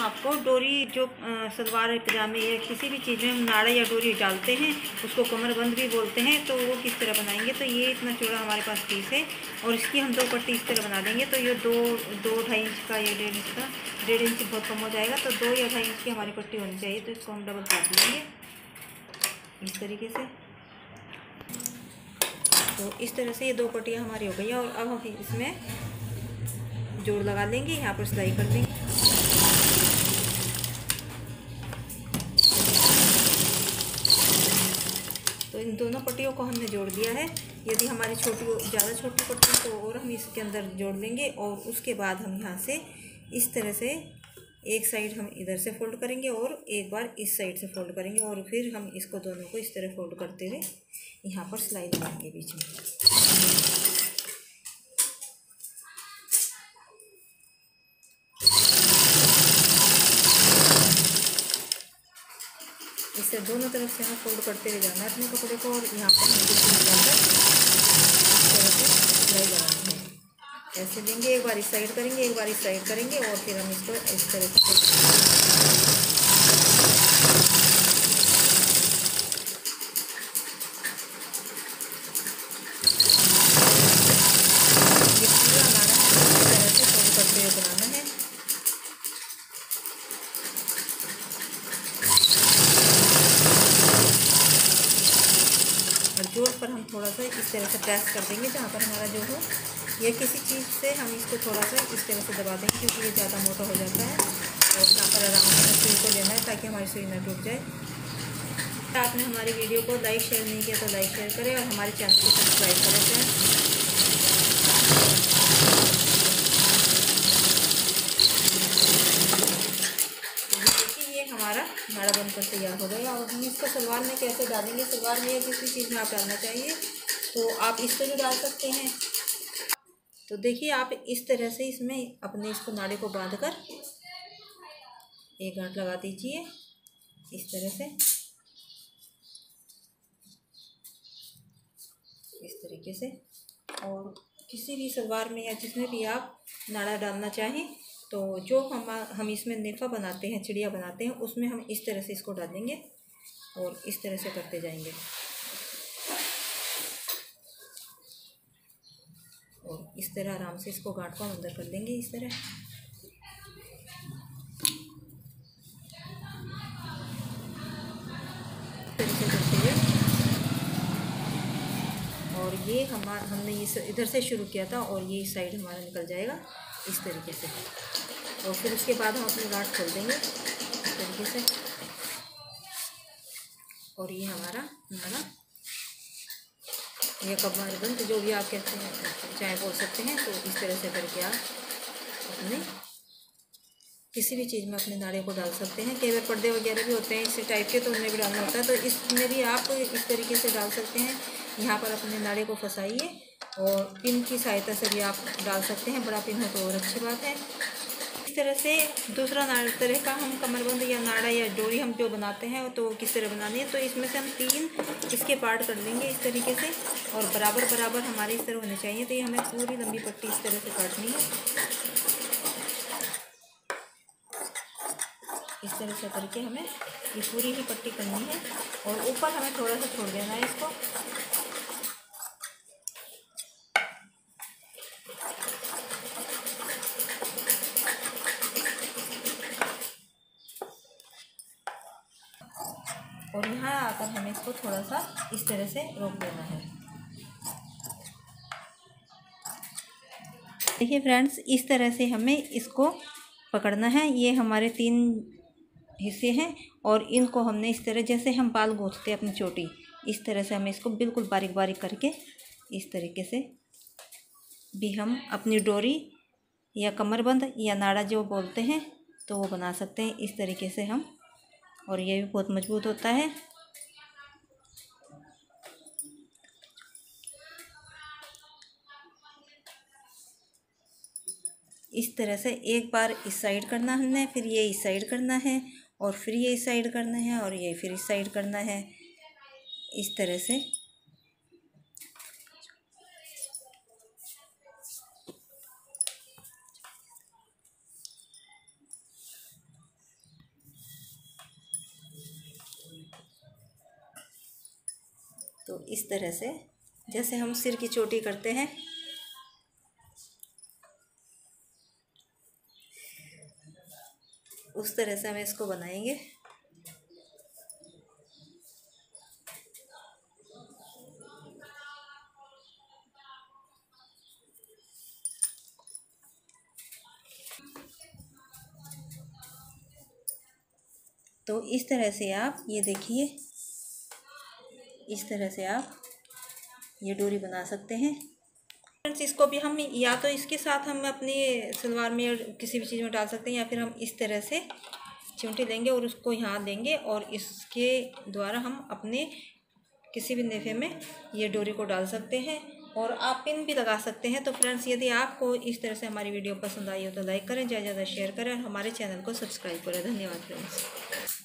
आपको डोरी जो सलवार पजामे या किसी भी चीज़ में हम नाड़ा या डोरी डालते हैं उसको कमरबंद भी बोलते हैं, तो वो किस तरह बनाएंगे। तो ये इतना चौड़ा हमारे पास पीस है और इसकी हम 2 पट्टी इस तरह बना देंगे। तो ये 2-2.5 इंच का, ये 1.5 इंच का, 1.5 इंच बहुत कम हो जाएगा। तो 2 या 2.5 इंच की हमारी पट्टी होनी चाहिए। तो इसको हम डबल काट लेंगे इस तरीके से। तो इस तरह से ये 2 पट्टियाँ हमारी हो गई। और अब हम इसमें जोड़ लगा लेंगे, यहाँ पर सिलाई कर देंगे। तो इन दोनों पट्टियों को हमने जोड़ दिया है। यदि हमारी ज़्यादा छोटी पट्टी तो और हम इसके अंदर जोड़ लेंगे। और उसके बाद हम यहाँ से इस तरह से एक साइड हम इधर से फोल्ड करेंगे और एक बार इस साइड से फोल्ड करेंगे और फिर हम इसको दोनों को इस तरह फोल्ड करते हुए यहाँ पर सिलाई लगाएंगे बीच में। इससे दोनों तरफ से हमें फोल्ड करते हुए जाना है अपने कपड़े को। और यहाँ पर हम इस तरह से सिलाई लगाएंगे। ऐसे देंगे, एक बार इस साइड करेंगे, एक बार इस साइड करेंगे और फिर हम इसको इस तरह से बनाना है। और जोड़ पर हम थोड़ा सा इस तरह से प्रेस कर देंगे जहाँ पर हमारा जो हो, या किसी चीज़ से हम इसको थोड़ा सा इस तरह से दबा देंगे क्योंकि ये ज़्यादा मोटा हो जाता है। और यहाँ पर आराम से सुई को लेना है ताकि हमारी सुई ना टूट जाए। आपने हमारी वीडियो को लाइक शेयर नहीं किया तो लाइक शेयर करें और हमारे चैनल को सब्सक्राइब करें फ्रेंड्स। हमारा नाड़ा बनकर तैयार हो गया। और हम इसको सलवार में कैसे डालेंगे, सलवार में या किसी चीज़ में आप डालना चाहिए तो आप इस तरह डाल सकते हैं। तो देखिए आप इस तरह से इसमें अपने इसको नाड़े को बांधकर एक गांठ लगा दीजिए इस तरह से, इस तरीके से। और किसी भी सलवार में या जिसमें भी आप नाड़ा डालना चाहें तो जो हम इसमें नेफा बनाते हैं, चिड़िया बनाते हैं, उसमें हम इस तरह से इसको डालेंगे और इस तरह से करते जाएंगे। और इस तरह आराम से इसको गांठ को अंदर कर लेंगे इस तरह। करते हुए, और ये हमने ये इधर से शुरू किया था और ये इस साइड हमारा निकल जाएगा इस तरीके से। और फिर उसके बाद हम अपनी गांठ खोल देंगे इस तरीके से। और ये हमारा ये कमरबंद जो भी आप कहते हैं चाहे बोल सकते हैं। तो इस तरह से करके आप अपने किसी भी चीज़ में अपने नाड़े को डाल सकते हैं। कई बार पर्दे वगैरह भी होते हैं इसी टाइप के, तो उनमें भी डालना होता है। तो इसमें भी आप इस तरीके से डाल सकते हैं। यहाँ पर अपने नाड़े को फंसाइए और पिन की सहायता से भी आप डाल सकते हैं। बड़ा पिन हो तो और अच्छी बात है। इस तरह से दूसरा तरह का हम कमरबंद या नाड़ा या डोरी हम जो बनाते हैं तो किस तरह बनानी है। तो इसमें से हम 3 इसके पार्ट कर लेंगे इस तरीके से और बराबर हमारे इस तरह होने चाहिए। तो ये हमें पूरी लंबी पट्टी इस तरह से काटनी है। इस तरह से करके हमें ये पूरी ही पट्टी करनी है और ऊपर हमें थोड़ा सा छोड़ देना है इसको। और यहाँ आकर हमें इसको थोड़ा सा इस तरह से रोक देना है। देखिए फ्रेंड्स, इस तरह से हमें इसको पकड़ना है। ये हमारे 3 हिस्से हैं और इनको हमने इस तरह, जैसे हम बाल गूंथते हैं अपनी चोटी, इस तरह से हमें इसको बिल्कुल बारीक बारीक करके इस तरीके से भी हम अपनी डोरी या कमरबंद या नाड़ा जो बोलते हैं तो वो बना सकते हैं इस तरीके से हम। और ये भी बहुत मजबूत होता है। इस तरह से एक बार इस साइड करना हमने, फिर ये इस साइड करना है और फिर ये इस साइड करना है और ये फिर इस साइड करना है इस तरह से। इस तरह से जैसे हम सिर की चोटी करते हैं, उस तरह से हम इसको बनाएंगे। तो इस तरह से आप ये देखिए, इस तरह से आप ये डोरी बना सकते हैं। फ्रेंड्स, इसको भी हम या तो इसके साथ हम अपनी सलवार में किसी भी चीज़ में डाल सकते हैं, या फिर हम इस तरह से चिमटी लेंगे और उसको यहाँ देंगे और इसके द्वारा हम अपने किसी भी नेफे में ये डोरी को डाल सकते हैं और आप पिन भी लगा सकते हैं। तो फ्रेंड्स, यदि आपको इस तरह से हमारी वीडियो पसंद आई हो तो लाइक करें, ज़्यादा से ज़्यादा शेयर करें और हमारे चैनल को सब्सक्राइब करें। धन्यवाद फ्रेंड्स।